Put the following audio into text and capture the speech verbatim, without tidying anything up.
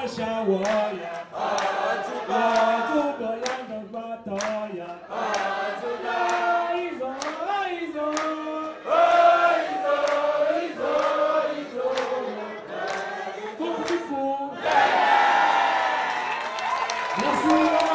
Asha warrior. Atuba. Atuba yanga batoya. Atuba. Izo, izo. Izo, izo, izo. Kung fu. Merci.